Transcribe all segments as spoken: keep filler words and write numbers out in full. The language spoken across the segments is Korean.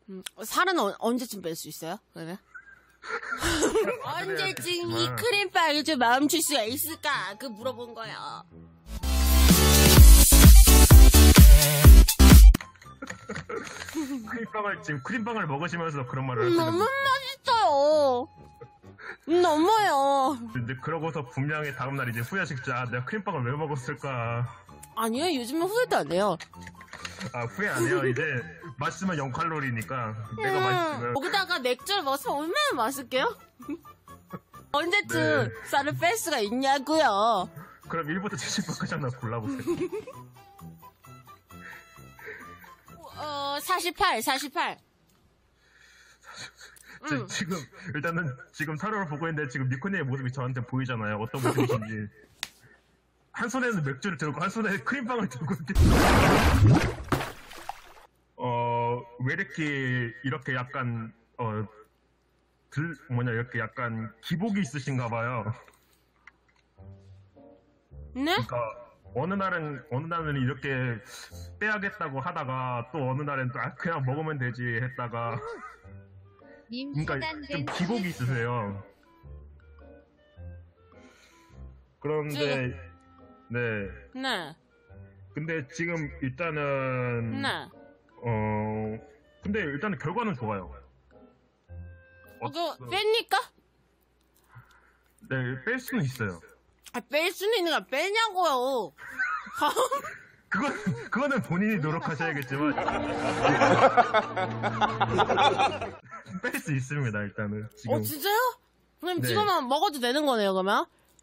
음, 살은 어, 언제쯤 뺄 수 있어요? 그러면? 언제쯤 이 크림빵을 좀 멈출 수가 있을까? 그 물어본 거야. 크림빵을 지금 크림빵을 먹으시면서 그런 말을 하시는 너무 맛있어요. 너무요. 근데 그러고서 분명히 다음날 이제 후회하시겠죠. 아, 내가 크림빵을 왜 먹었을까. 아니요, 요즘은 후회도 안 해요. 아, 후회 안 해요. 이제 맛있으면 영 칼로리니까 내가 음, 맛있으면. 거기다가 맥주를 먹으면 얼마나 맛있게요? 언제쯤 네. 쌀을 뺄 수가 있냐고요. 그럼 일부터 칠십 번까지 하나 골라보세요. 어, 사십팔, 사십팔. 저, 음. 지금 일단은 지금 타로를 보고 있는데 지금 니코님의 모습이 저한테 보이잖아요. 어떤 모습이신지. 한 손에는 맥주를 들고 한 손에 크림빵을 들고 있는데 어, 왜 이렇게 이렇게 약간 어, 들 뭐냐 이렇게 약간 기복이 있으신가 봐요. 네? 그러니까 어느 날은 어느 날은 이렇게 빼야겠다고 하다가 또 어느 날은 또 아, 그냥 먹으면 되지 했다가 님 그러니까 좀 차단된 기복이 있으세요. 그런데 네 네. 근데 지금 일단은 네. 어 근데 일단은 결과는 좋아요. 어, 그, 뺍니까? 네, 뺄 수는 있어요. 아, 뺄 수는 있는 거 빼냐고요. 그건 그거는 본인이 노력하셔야겠지만 뺄 수 있습니다. 일단은 지금. 어, 진짜요? 그럼 네. 지금은 먹어도 되는 거네요, 그러면?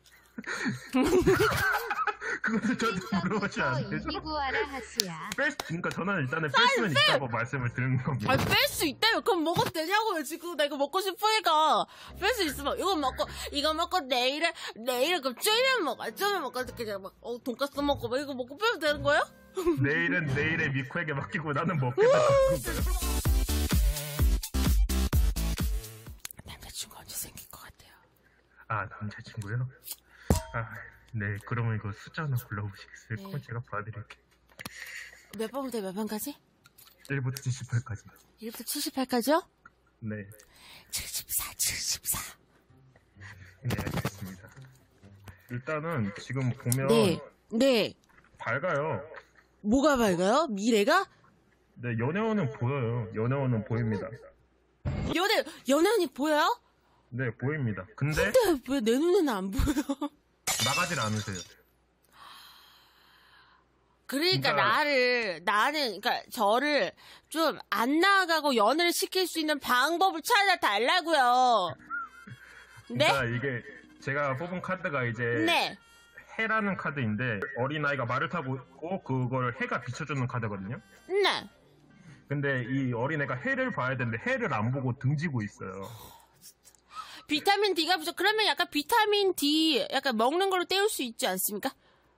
그것도 저도 물어보지 않아요. 이구하라 하시야. 뺄 수, 그러니까 저는 일단은 뺄 수는 있다고 말씀을 드리는 겁니다. 아, 뺄 수 있다며. 그럼 먹어도 되냐고요, 지금. 나 이거 먹고 싶으니까. 뺄 수 있으면, 이거 먹고, 이거 먹고, 내일에, 내일에, 그럼 쫄면 먹어. 쫄면 먹고, 그냥 막, 어, 돈까스 먹고, 막 이거 먹고 빼면 되는 거예요? 내일은 내일의 미코에게 맡기고 나는 먹겠다. 남자친구 언제 생길 것 같아요? 아, 남자친구요? 아, 네, 그러면 이거 숫자 하나 골라보시겠어요? 네. 그건 제가 봐드릴게요. 몇 번부터 몇 번까지? 일부터 칠십팔까지. 일부터 칠십팔까지요? 네, 칠십사, 칠십사. 네, 알겠습니다. 일단은 지금 보면 네, 네. 밝아요. 뭐가 밝아요? 미래가? 네, 연애원은 보여요. 연애원은 보입니다. 연애, 연애원이 보여요? 네, 보입니다. 근데 근데 왜 내 눈에는 안 보여? 나가질 않으세요. 그러니까 그러니까- 나를, 나는, 그러니까 저를 좀 안 나가고 연애를 시킬 수 있는 방법을 찾아달라고요. 네? 그러니까 이게 제가 뽑은 카드가 이제 네. 해라는 카드인데 어린아이가 말을 타고 있고 그걸 해가 비춰주는 카드거든요. 네. 근데 이 어린애가 해를 봐야 되는데 해를 안 보고 등지고 있어요. 비타민 D가 부족. 그러면 약간 비타민 D 약간 먹는 걸로 때울 수 있지 않습니까?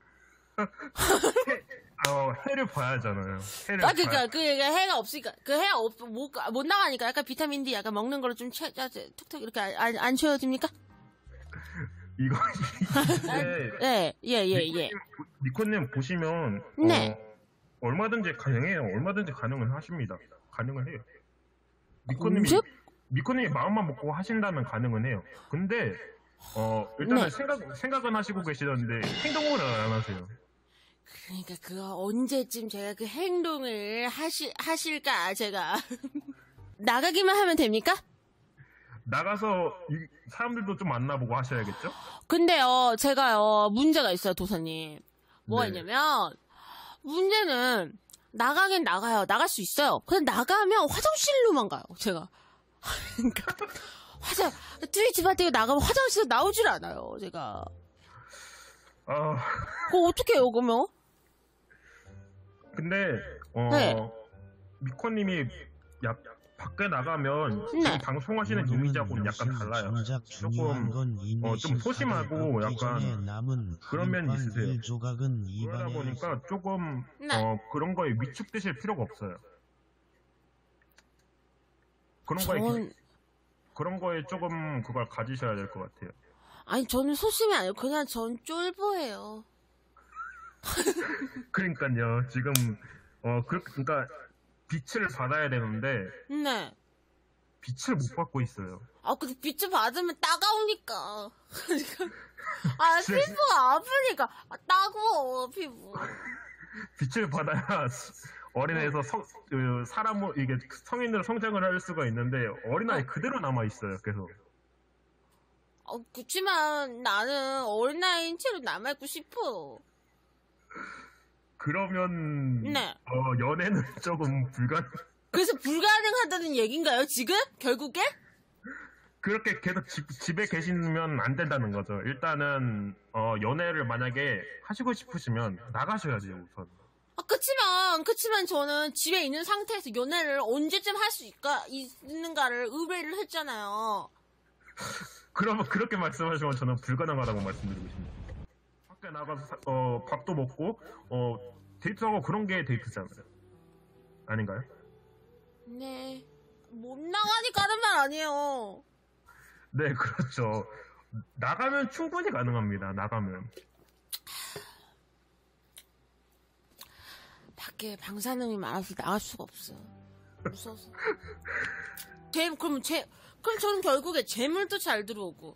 해, 어, 해를 봐야잖아요. 해를 아, 그니까, 봐야- 그, 해가 없으니까, 그 해가 없, 못, 못 나가니까 약간 비타민 D 약간 먹는 걸로 좀 채, 자, 툭툭 이렇게 안, 안 채워집니까? 이거 이게 네, 예, 예, 예. 니코님 보시면 네. 어, 얼마든지 가능해요. 얼마든지 가능은 하십니다. 가능은 해요. 미코님이 언제? 미코님이 마음만 먹고 하신다면 가능은 해요. 근데 어 일단은 네. 생각 생각은 하시고 계시던데 행동을 안 하세요. 그러니까 그거 언제쯤 제가 그 행동을 하시, 하실까, 제가. 나가기만 하면 됩니까? 나가서 이 사람들도 좀 만나보고 하셔야겠죠? 근데요, 제가요, 문제가 있어요, 도사님. 뭐가 네. 있냐면, 문제는, 나가긴 나가요. 나갈 수 있어요. 근데 나가면 화장실로만 가요, 제가. 그러니까, 화장, 트위치 파티가 나가면 화장실에서 나오질 않아요, 제가. 아 그거 어떻게 해요, 그러면? 근데 어 네. 미코님이 야 밖에 나가면 네. 지금 방송하시는 이미지하고는 약간 달라요. 조금 어, 좀 소심하고 약간 그런 면이 있으세요. 그러다 보니까 조금 네. 어, 그런 거에 위축되실 필요가 없어요. 그런 거에 전, 그런 거에 조금 그걸 가지셔야 될 것 같아요. 아니, 저는 소심이 아니고, 그냥 전 쫄보예요. 그러니까요. 지금 어 그, 그러니까 빛을 받아야 되는데 네. 빛을 못 받고 있어요. 아, 근데 빛을 받으면 따가우니까. 아, 피부가 아프니까. 아, 따가워, 피부. 빛을 받아야 어린애에서 성, 그 사람을 이게 성인으로 성장을 할 수가 있는데 어린아이 그대로 남아 있어요. 계속. 어, 그치만 나는 어린아이인 채로 남아있고 싶어. 그러면 네. 어, 연애는 조금 불가. 그래서 불가능하다는 얘긴가요, 지금? 결국에? 그렇게 계속 집, 집에 계시면 안 된다는 거죠. 일단은 어, 연애를 만약에 하시고 싶으시면 나가셔야죠, 우선. 아, 그치만, 그치만 저는 집에 있는 상태에서 연애를 언제쯤 할 수 있는가를 의뢰를 했잖아요. 그러면 그렇게 말씀하시면 저는 불가능하다고 말씀드리고 있습니다. 밖에 나가서 사- 어, 밥도 먹고 어, 데이트하고 그런 게 데이트잖아요. 아닌가요? 네. 못 나가니까 하는 말 아니에요. 네, 그렇죠. 나가면 충분히 가능합니다. 나가면. 밖에 방사능이 많아서 나갈 수가 없어. 무서워서. 재, 그럼 재, 그럼 저는 결국에 재물도 잘 들어오고,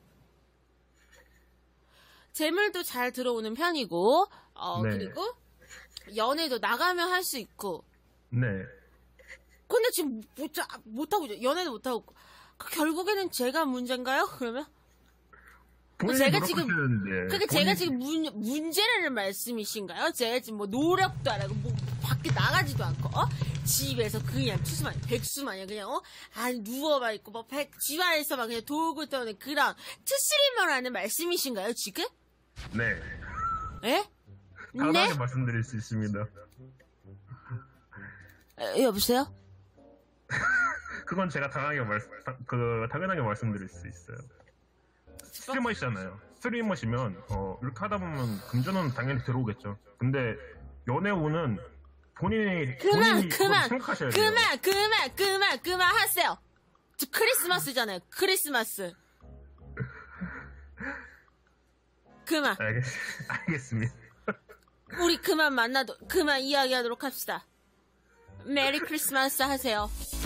재물도 잘 들어오는 편이고, 어, 네. 그리고 연애도 나가면 할 수 있고. 네. 근데 지금 못, 자- 못하고, 있죠. 연애도 못하고. 그 결국에는 제가 문제인가요? 그러면? 본인이 제가 지금- 노력하시는데 그게 본인- 제가 지금 문, 문제라는 말씀이신가요? 제가 지금 뭐 노력도 안 하고, 뭐 밖에 나가지도 않고, 어? 집에서 그냥 투수만, 백수마냥 그냥, 어? 아니, 누워만 있고, 뭐, 백, 집안에서만 그냥 돌고 떠는 그런 트스리만 하는 말씀이신가요, 지금? 네. 예? 당당하게 네? 말씀드릴 수 있습니다. 에, 여보세요? 그건 제가 당하게 말, 그, 당연하게 말씀드릴 수 있어요. 스트리머시잖아요. 스트리머시면, 어, 이렇게 하다 보면 금전은 당연히 들어오겠죠. 근데, 연애운은 본인이, 그만, 본인이 그걸 그만, 생각하셔야 돼요. 그만, 그만, 그만, 그만 하세요. 저 크리스마스잖아요, 크리스마스. 그만. 알겠, 알겠습니다. 우리 그만 만나도, 그만 이야기하도록 합시다. 메리 크리스마스 하세요.